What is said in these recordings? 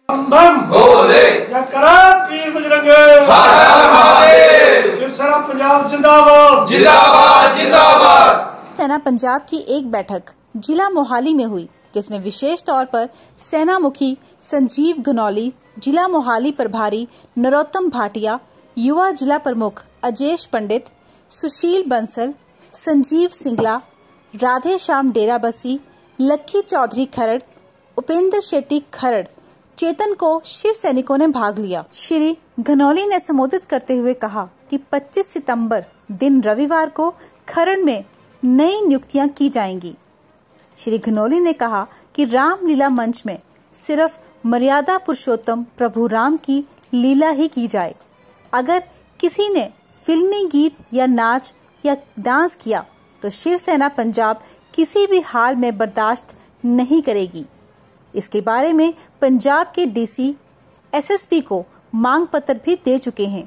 बम भोले जयकारा पीर बजरंगे हर हर महादेव। शिवसेना पंजाब जिंदाबाद जिंदाबाद जिंदाबाद। सेना पंजाब की एक बैठक जिला मोहाली में हुई, जिसमें विशेष तौर पर सेना मुखी संजीव घनौली, जिला मोहाली प्रभारी नरोत्तम भाटिया, युवा जिला प्रमुख अजेश पंडित, सुशील बंसल, संजीव सिंगला, राधे श्याम डेराबसी, लक्की चौधरी खरड़, उपेंद्र शेट्टी खरड़, चेतन को शिव सैनिकों ने भाग लिया। श्री घनौली ने संबोधित करते हुए कहा कि 25 सितंबर दिन रविवार को खरड़ में नई नियुक्तियां की जाएंगी। श्री घनौली ने कहा कि रामलीला मंच में सिर्फ मर्यादा पुरुषोत्तम प्रभु राम की लीला ही की जाए। अगर किसी ने फिल्मी गीत या नाच या डांस किया तो शिवसेना पंजाब किसी भी हाल में बर्दाश्त नहीं करेगी। इसके बारे में पंजाब के डीसी एसएसपी को मांग पत्र भी दे चुके हैं।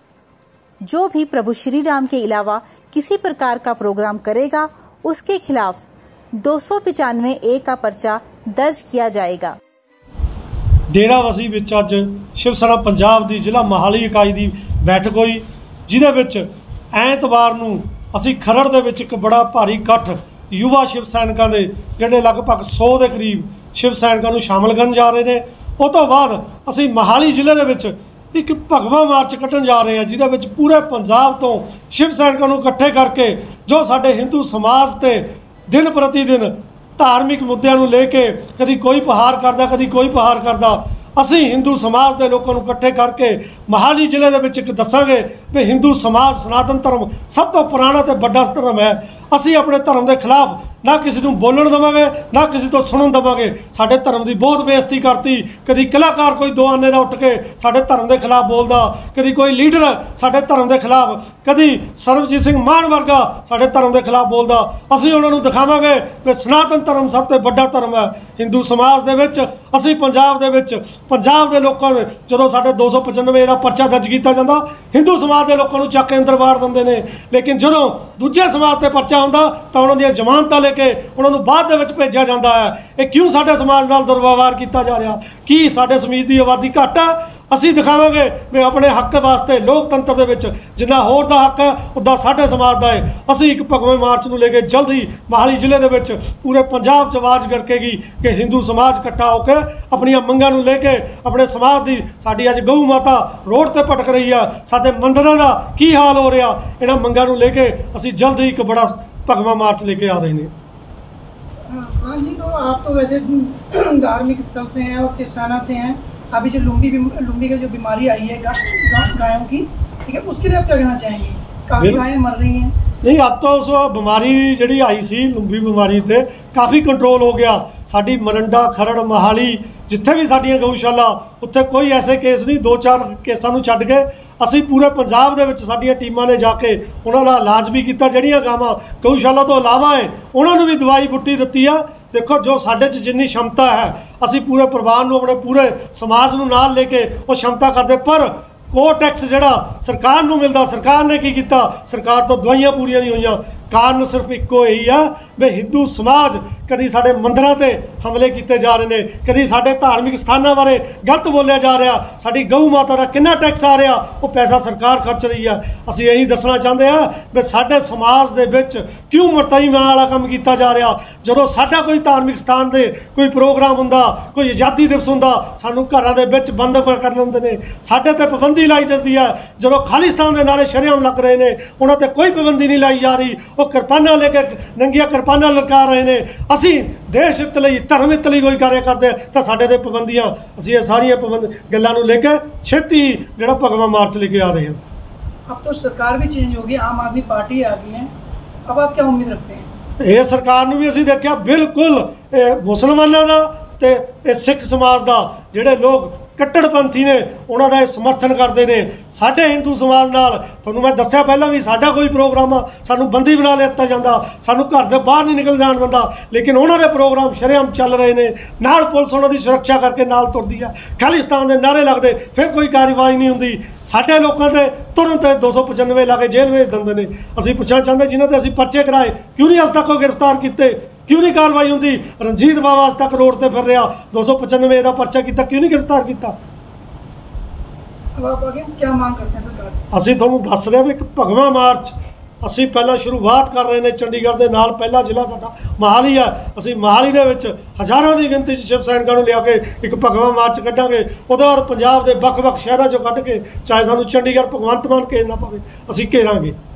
जो भी प्रभु श्री राम के अलावा किसी प्रकार का प्रोग्राम करेगा उसके खिलाफ 295A का पर्चा दर्ज किया जाएगा। डेराबसी विच अज शिवसेना पंजाब की जिला मोहाली इकाई की बैठक हुई, जिहदे विच ऐतवार नूं असीं खरड़ दे विच एक बड़ा भारी इकट्ठ युवा शिव सैनिकों के जिहड़े लगभग 100 के करीब शिव सैनिकों को शामिल करन जा रहे हैं। उस तो बाद असीं मोहाली जिले के विच एक भगवा मार्च कट्टन जा रहे हैं, जिहदे विच पूरे पंजाब तो शिव सैनिकों को इकट्ठे करके जो साडे हिंदू समाज ते दिन प्रति दिन धार्मिक मुद्दों को लेके कभी कोई पहाड़ करता कभी कोई पहाड़ करता, असी हिंदू समाज के लोगों को इकट्ठे करके मोहाली जिले के दसांगे भी हिंदू समाज सनातन धर्म सब तो पुराना तो बड़ा धर्म है। असी अपने धर्म के खिलाफ ना किसी को बोलन देवांगे ना किसी तो सुनन देवांगे। साडे धर्म की बहुत बेइज्जती करती, कभी कलाकार कोई दो आने का उठ के साडे धर्म के खिलाफ बोलता, कभी कोई लीडर साडे धर्म के खिलाफ, कभी सरबजीत सिंह मान वर्गा साडे धर्म के खिलाफ बोलता। असी उन्होंने दिखावांगे कि सनातन धर्म सब तो बड़ा धर्म है। हिंदू समाज दे विच असी पंजाब के लोगों ने जो साढ़े 295 का पर्चा दर्ज किया जाता, हिंदू समाज के लोगों को चक के अंदर वार देंगे ने, लेकिन जो दूजे समाज से पर्चा आता तो उन्होंने जमानत लेके उन्होंने बाद भेजा जाता है। ये क्यों साढ़े समाज नाल दुर्व्यवहार किया जा रहा? कि साढ़े समाज की आबादी घट है? असी दिखावांगे भी अपने हक वास्ते लोकतंत्र दे विच जिन्ना होर दा हक है उदा साढ़े समाज का है। असी एक भगवे मार्च को लेके जल्द ही मोहाली जिले के विच पूरे पंजाब च आवाज़ करकेगी कि हिंदू समाज इकट्ठा होकर अपनी मंगां नूं लेके अपने समाज की साडी अज गऊ माता रोड ते भटक रही है, साडे मंदिरां दा की हाल हो रहा, इन्हां मंगां नूं लेके असी जल्द ही एक बड़ा भगवा मार्च लेके आ रहे हैं। हाँ जी, तो आप तो वैसे धार्मिक स्थल से हैं और शिवसेना से हैं। अभी जो लुम्बी की जो बीमारी आई है गायों की, ठीक है, उसके लिए आप क्या कहना चाहेंगे? काफ़ी गायें मर रही हैं। नहीं, अब तो उस बीमारी जी आई सी लुम्बी बीमारी ते काफ़ी कंट्रोल हो गया। साडी मरंडा खरड़ मोहाली जिथे भी साडियां गऊशाला उत्थे कोई ऐसे केस नहीं, 2-4 केसां नूं छड्ड के असी पूरे पंजाब दे विच साडियां टीमां ने जाके उन्हां दा इलाज भी किया। जिहड़ियां गावां गऊशाला तो इलावा है उन्हां नूं भी दवाई बुट्टी दित्ती आ। देखो जो साढ़े च जिन्नी क्षमता है असी पूरे परिवार नूं अपने पूरे समाज नूं नाल लेके वो क्षमता करते, पर को टैक्स जिहड़ा सरकार नूं मिलदा, सरकार ने की किया? सरकार तो दवाइयां पूरियां नहीं होईयां। कारण सिर्फ इक्को यही है भी हिंदू समाज कभी साढ़े मंदिरों से हमले किए जा रहे हैं, कभी साढ़े धार्मिक स्थानों बारे गलत बोलिया जा रहा, साड़ी गऊ माता का कितना टैक्स आ रहा वो पैसा सरकार खर्च रही है। असी यही दसना चाहते हैं भी साढ़े समाज के विच क्यों मरताई मां वाला काम किया जा रहा। जो साडा कोई धार्मिक स्थान से कोई प्रोग्राम होंदा, कोई आज़ादी दिवस होंदा, सानू घरां दे विच बंद कर लेंदे ने, साडे ते पाबंदी लाई जाती है। जो खालिस्तान के नारे शरेआम लग रहे हैं उन्हां ते कोई पाबंदी नहीं लाई जा रही, वो किरपाना लेके नंगिया किरपाना लटका रहे हैं। असी देश हित लई धर्म हित लई कोई कार्य करते तो साडे ते पाबंदियां असी ये सारियां गल्लां नूं लेके छेती जिहड़ा भगवा मार्च लेके आ रहे हैं। अब तो सरकार भी चेंज होगी, आम आदमी पार्टी आ गई है, अब आप क्या उम्मीद रखते हैं? ये सरकार नूं भी असी देखिया बिल्कुल मुसलमानों का ते सिख समाज का जिहड़े लोग कट्टड़पंथी ने उन्होंने समर्थन करते हैं। साढ़े हिंदू समाज नाल तुहानूं मैं दस्सिया पहला भी साडा कोई प्रोग्राम आ सानू बंदी बना लिया जाता, सानू घर के बाहर नहीं निकल जान दिंदा, लेकिन उन्होंने प्रोग्राम शरेआम चल रहे हैं। नाल पुलिस उन्होंने सुरक्षा करके नाल तुरदी है, खालिस्तान के नारे लगते फिर कोई कार्रवाई नहीं होंदी। साढ़े लोगों से तुरंत 295 ला के जेल भेज देंगे ने। असीं पुछना चाहते जिन्होंने असीं पर्चे कराए क्यों नहीं अज तक गिरफ्तार किए, क्यों नहीं कार्रवाई होंगी? रणजीत बावा अज तक रोड पर फिर रहा, 295 का परचा किया, क्यों नहीं गिरफ्तार किया? अब आप आगे क्या मांग करते हैं सरकार से? ਅਸੀਂ ਤੁਹਾਨੂੰ ਦੱਸ ਰਿਹਾ ਵੀ ਇੱਕ ਭਗਵਾ ਮਾਰਚ ਅਸੀਂ ਪਹਿਲਾਂ ਸ਼ੁਰੂਆਤ ਕਰ ਰਹੇ ਨੇ ਚੰਡੀਗੜ੍ਹ ਦੇ ਨਾਲ। ਪਹਿਲਾ ਜ਼ਿਲ੍ਹਾ ਸਾਡਾ ਮੋਹਾਲੀ ਆ, ਅਸੀਂ ਮੋਹਾਲੀ ਦੇ ਵਿੱਚ ਹਜ਼ਾਰਾਂ ਦੀ ਗਿਣਤੀ 'ਚ ਸ਼ਿਵ ਸੈਨਿਕਾਂ ਨੂੰ ਲਿਆ ਕੇ ਇੱਕ ਭਗਵਾ ਮਾਰਚ ਕੱਢਾਂਗੇ। ਉਹਦੇ ਬਾਅਦ ਪੰਜਾਬ ਦੇ ਵੱਖ-ਵੱਖ ਸ਼ਹਿਰਾਂ 'ਚੋਂ ਕੱਢ ਕੇ, ਚਾਹੇ ਸਾਨੂੰ ਚੰਡੀਗੜ੍ਹ ਭਗਵੰਤ ਮਾਨ ਘੇਰਨਾ ਪਵੇ, ਅਸੀਂ ਘੇਰਾਂਗੇ।